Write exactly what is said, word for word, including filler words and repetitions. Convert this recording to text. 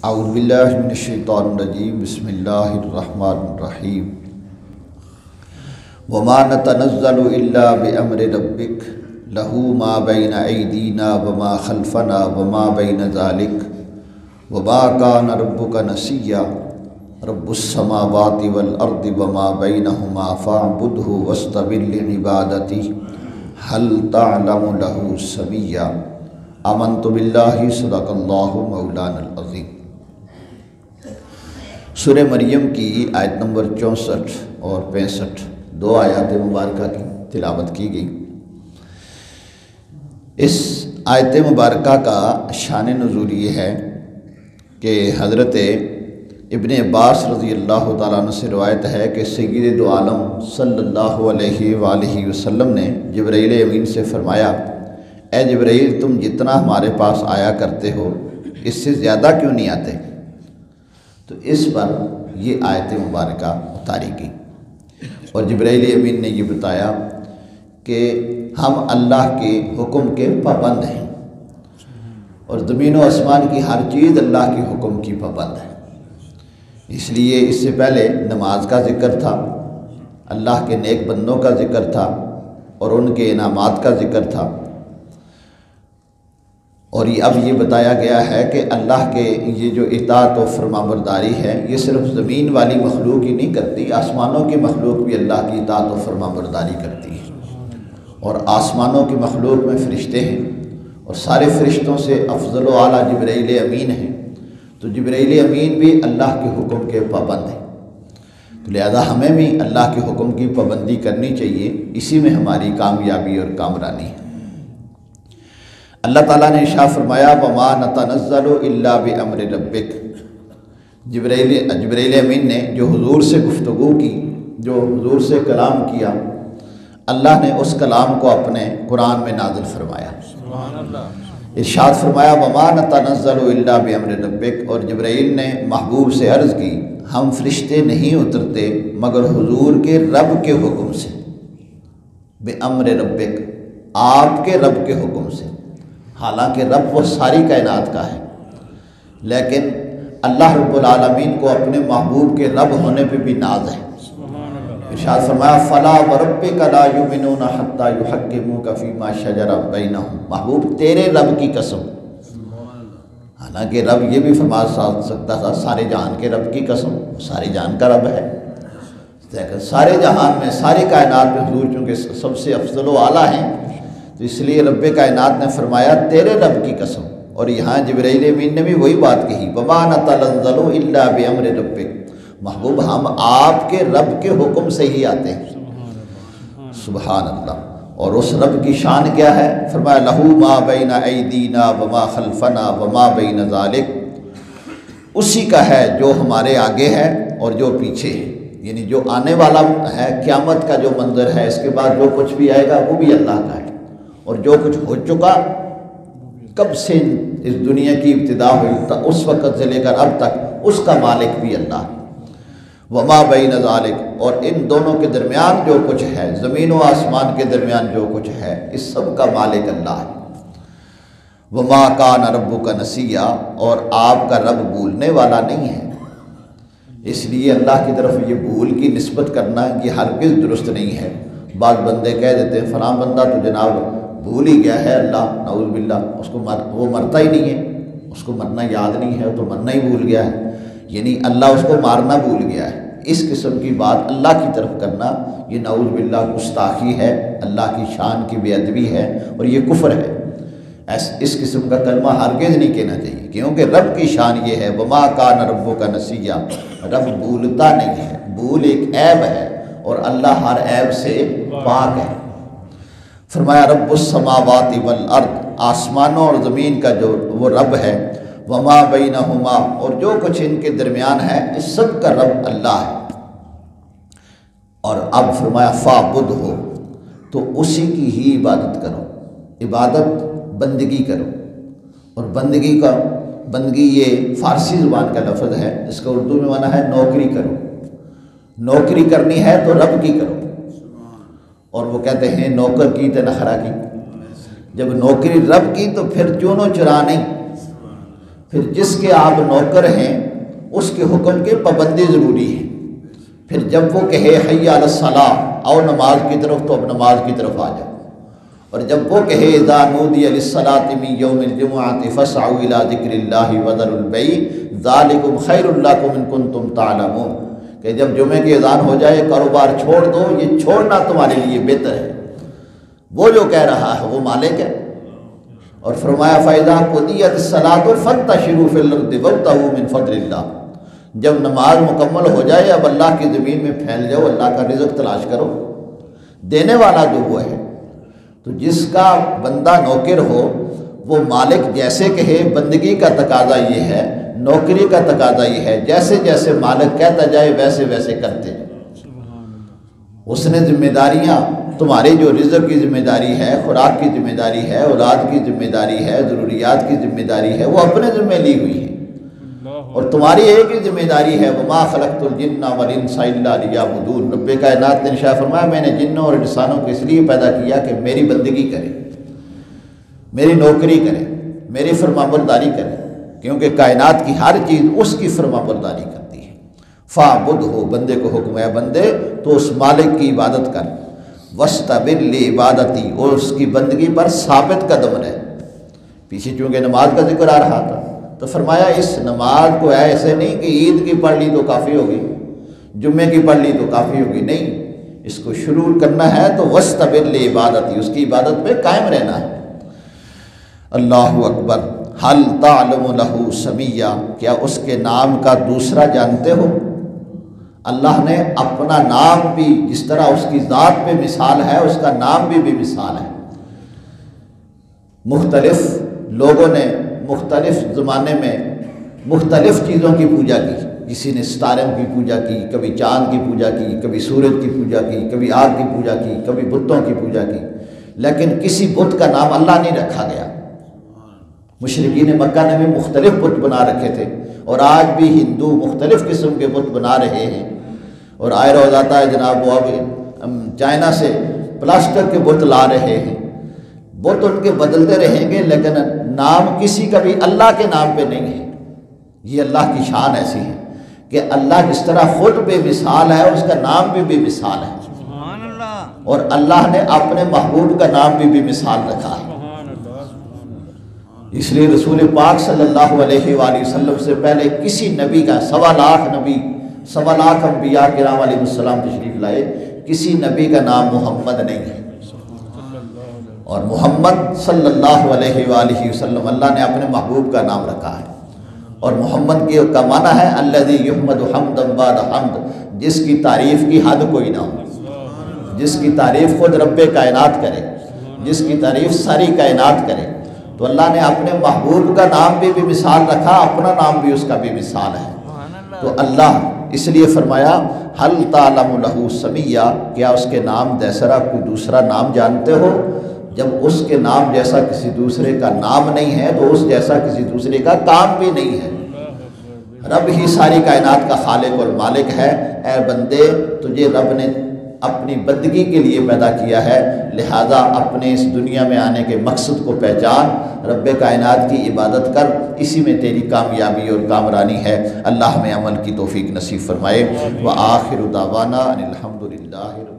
اعوذ باللہ من الشیطان الرجیم بسم اللہ الرحمن الرحیم وما نتنزل الا بامر ربک لہ ما بین ایدینا وما خلفنا وما بین ذلک وما کان ربک نسیا رب السماوات والارض وما بینہما فاعبدہ واستبر لعبادتہ هل تعلم له سمیا آمنت باللہ صدق اللہ مولانا العظیم۔ سورہ مریم کی آیت نمبر چونسٹھ اور پینسٹھ دو آیات مبارکہ کی تلاوت کی گئی۔ اس آیت مبارکہ کا شان نزول یہ ہے کہ حضرت ابن عباس رضی اللہ تعالیٰ عنہ سے روایت ہے کہ سید دو عالم صلی اللہ علیہ وآلہ وسلم نے جبرائیل امین سے فرمایا، اے جبرائیل تم جتنا ہمارے پاس آیا کرتے ہو اس سے زیادہ کیوں نہیں آتے؟ تو اس پر یہ آیت مبارکہ اتاری گئی اور جبرائیل امین نے یہ بتایا کہ ہم اللہ کے حکم کے پابند ہیں اور زمین و آسمان کی ہر چیز اللہ کے حکم کی پابند ہے۔ اس لیے اس سے پہلے نماز کا ذکر تھا، اللہ کے نیک بندوں کا ذکر تھا اور ان کے انعامات کا ذکر تھا، اور یہ اب یہ بتایا گیا ہے کہ اللہ کے یہ جو اطاعت و فرمانبرداری ہے یہ صرف زمین والی مخلوق ہی نہیں کرتی، آسمانوں کی مخلوق بھی اللہ کی اطاعت و فرمانبرداری کرتی ہے، اور آسمانوں کی مخلوق میں فرشتے ہیں اور سارے فرشتوں سے افضل و اعلیٰ جبرائیل امین ہیں، تو جبرائیل امین بھی اللہ کے حکم کے پابند ہیں، تو لہذا ہمیں بھی اللہ کے حکم کی پابندی کرنی چاہیے، اسی میں ہماری کامیابی اور کامرانی ہے۔ اللہ تعالیٰ نے ارشاد فرمایا وما نتنزل الا بامر ربک۔ جبرائیل جبرائیل امین نے جو حضور سے گفتگو کی، جو حضور سے کلام کیا، اللہ نے اس کلام کو اپنے قرآن میں نازل فرمایا۔ سبحان اللہ۔ ارشاد فرمایا وما نتنزل الا بامر ربک، اور جبرائیل نے محبوب سے عرض کی ہم فرشتے نہیں اترتے مگر حضور کے رب کے حکم سے، بامر ربک، آپ کے رب کے حکم سے۔ حالانکہ رب وہ ساری کائنات کا ہے، لیکن اللہ رب العالمین کو اپنے محبوب کے رب ہونے پہ بھی ناز ہے۔ ارشاد فرمایا فلا وربک لا یؤمنون حتی یحکموک فیما شجر بینہم، محبوب تیرے رب کی قسم، حالانکہ رب یہ بھی فرما سکتا تھا سارے جہان کے رب کی قسم، سارے جہان کا رب ہے، لیکن سارے جہان میں ساری کائنات میں حضور چونکہ سب سے افضل و اعلیٰ ہیں تو اس لیے رب کائنات نے فرمایا تیرے رب کی قسم، اور یہاں جبرائیل امین نے بھی وہی بات کہی وما نتنزل الا بامر ربک، محبوب ہم آپ کے رب کے حکم سے ہی آتے ہیں۔ سبحان اللہ۔ اور اس رب کی شان کیا ہے؟ فرمایا لہ ما بین ایدینا وما خلفنا وما بین ذلک، اسی کا ہے جو ہمارے آگے ہے اور جو پیچھے ہے، یعنی جو آنے والا ہے قیامت کا جو منظر ہے، اس کے بعد جو کچھ بھی آئے گا وہ بھی اللہ کا ہے، اور جو کچھ ہو چکا کب سے اس دنیا کی ابتدا ہوئی اس وقت سے لے کر اب تک اس کا مالک بھی اللہ ہے۔ وما بین ذالک، اور ان دونوں کے درمیان جو کچھ ہے، زمین و آسمان کے درمیان جو کچھ ہے، اس سب کا مالک اللہ ہے۔ وما کان ربک نسیا، اور آپ کا رب بھولنے والا نہیں ہے، اس لیے اللہ کی طرف یہ بھول کی نسبت کرنا یہ ہرگز درست نہیں ہے۔ بعض بندے کہہ دیتے ہیں فلاں بندہ تو جناب بھول ہی گیا ہے اللہ، نعوذ باللہ، اس کو مر وہ مرتا ہی نہیں ہے، اس کو مرنا یاد نہیں ہے، تو مرنا ہی بھول گیا ہے، یعنی اللہ اس کو مارنا بھول گیا ہے۔ اس قسم کی بات اللہ کی طرف کرنا یہ نعوذ باللہ گستاخی ہے، اللہ کی شان کی بے ادبی ہے اور یہ کفر ہے۔ ایس اس قسم کا کلمہ ہرگز نہیں کہنا چاہیے، کیونکہ رب کی شان یہ ہے وما کان ربک نسیا، رب بھولتا نہیں ہے، بھول ایک عیب ہے اور اللہ ہر عیب سے پاک ہے۔ فرمایا رب السماوات والارض، آسمانوں اور زمین کا جو وہ رب ہے، وما بینہما، اور جو کچھ ان کے درمیان ہے اس سب کا رب اللہ ہے۔ اور اب فرمایا فاعبدہ، تو اسی کی ہی عبادت کرو، عبادت بندگی کرو، اور بندگی کا بندگی یہ فارسی زبان کا لفظ ہے، اس کا اردو میں معنی ہے نوکری کرو، نوکری کرنی ہے تو رب کی کرو، اور وہ کہتے ہیں نوکر کی تے نخرا کی، جب نوکری رب کی تو پھر چونو چرا نہیں، پھر جس کے آپ نوکر ہیں اس کے حکم کی پابندی ضروری ہے۔ پھر جب وہ کہے حی علی الصلاۃ، آؤ نماز کی طرف، تو اب نماز کی طرف آ جاؤ۔ اور جب وہ کہے اذا نودی للصلاۃ من یوم الجمعۃ فاسعوا الی ذکر اللہ وذروا البیع ذالکم خیر لکم ان کنتم تعلمون، کہ جب جمعے کی اذان ہو جائے کاروبار چھوڑ دو، یہ چھوڑنا تمہارے لیے بہتر ہے۔ وہ جو کہہ رہا ہے وہ مالک ہے۔ اور فرمایا فَإِذَا قُضِيَتِ الصَّلَاةُ فَانتَشِرُوا فِي الْأَرْضِ وَابْتَغُوا مِن فَضْلِ اللَّهِ، جب نماز مکمل ہو جائے اب اللہ کی زمین میں پھیل جاؤ، اللہ کا رزق تلاش کرو، دینے والا جو وہ ہے۔ تو جس کا بندہ نوکر ہو وہ مالک جیسے کہے، بندگی کا تقاضا یہ ہے، نوکری کا تقاضا یہ ہے، جیسے جیسے مالک کہتا جائے ویسے ویسے کرتے جائے۔ اس نے ذمہ داریاں، تمہاری جو رزق کی ذمہ داری ہے، خوراک کی ذمہ داری ہے، اولاد کی ذمہ داری ہے، ضروریات کی ذمہ داری ہے، وہ اپنے ذمہ لی ہوئی ہے۔ اور تمہاری ایک ہی ذمہ داری ہے وما خلقت الجن والانس الا لیعبدون۔ رب کائنات نے ارشاد فرمایا میں نے جنوں اور انسانوں کو اس لیے پیدا کیا کہ میری بندگی کرے، میری نوکری کرے، میری فرمانبرداری کرے، کیونکہ کائنات کی ہر چیز اس کی فرمانبرداری کرتی ہے۔ فاعبدہ، بندے کو حکم ہے بندے تو اس مالک کی عبادت کر، واستبر لعبادتی، اور اس کی بندگی پر ثابت قدم رہے۔ پیچھے چونکہ نماز کا ذکر آ رہا تھا تو فرمایا اس نماز کو ایسے نہیں کہ عید کی پڑھ لی تو کافی ہوگی، جمعے کی پڑھ لی تو کافی ہوگی، نہیں، اس کو شروع کرنا ہے تو واستبر لعبادتی، اس کی عبادت پہ قائم رہنا ہے۔ اللہ اکبر۔ حل تعلم لہ سمیہ، کیا اس کے نام کا دوسرا جانتے ہو؟ اللہ نے اپنا نام بھی، جس طرح اس کی ذات پہ مثال ہے اس کا نام بھی بھی مثال ہے۔ مختلف لوگوں نے مختلف زمانے میں مختلف چیزوں کی پوجا کی، کسی نے ستاروں کی پوجا کی، کبھی چاند کی پوجا کی، کبھی سورج کی پوجا کی، کبھی آگ کی پوجا کی، کبھی بتوں کی پوجا کی، لیکن کسی بت کا نام اللہ نہیں رکھا گیا۔ مشرکین مکہ نے بھی مختلف بت بنا رکھے تھے، اور آج بھی ہندو مختلف قسم کے بت بنا رہے ہیں، اور آئے روز آتا ہے جناب وہ اب چائنا سے پلاسٹک کے بت لا رہے ہیں۔ بت ان کے بدلتے رہیں گے لیکن نام کسی کا بھی اللہ کے نام پہ نہیں ہے۔ یہ اللہ کی شان ایسی ہے کہ اللہ جس طرح خود بے مثال ہے اس کا نام بھی بے مثال ہے، سبحان اللہ، اور اللہ نے اپنے محبوب کا نام بھی بے مثال رکھا ہے۔ اس لیے رسول پاک صلی اللہ علیہ وآلہ وسلم سے پہلے کسی نبی کا، سوا لاکھ نبی، سوا لاکھ انبیاء کرام علیہ السلام تشریف لائے، کسی نبی کا نام محمد نہیں ہے۔ اور محمد صلی اللہ علیہ وآلہ وسلم اللہ نے اپنے محبوب کا نام رکھا ہے، اور محمد کی کا معنی ہے الذی یحمد حمدا بعد حمد، جس کی تعریف کی حد کوئی نہ ہو، جس کی تعریف خود رب کائنات کرے، جس کی تعریف ساری کائنات کرے۔ تو اللہ نے اپنے محبوب کا نام بھی بھی مثال رکھا، اپنا نام بھی اس کا بھی مثال ہے۔ تو اللہ اس لیے فرمایا حل تعلم لہ سمیہ، کیا اس کے نام جیسا کوئی دوسرا نام جانتے ہو؟ جب اس کے نام جیسا کسی دوسرے کا نام نہیں ہے تو اس جیسا کسی دوسرے کا کام بھی نہیں ہے۔ رب ہی ساری کائنات کا خالق اور مالک ہے۔ اے بندے، تجھے رب نے اپنی بندگی کے لیے پیدا کیا ہے، لہذا اپنے اس دنیا میں آنے کے مقصد کو پہچان، رب کائنات کی عبادت کر، اسی میں تیری کامیابی اور کامرانی ہے۔ اللہ ہمیں عمل کی توفیق نصیب فرمائے۔ وآخر دعوانا ان الحمد للہ۔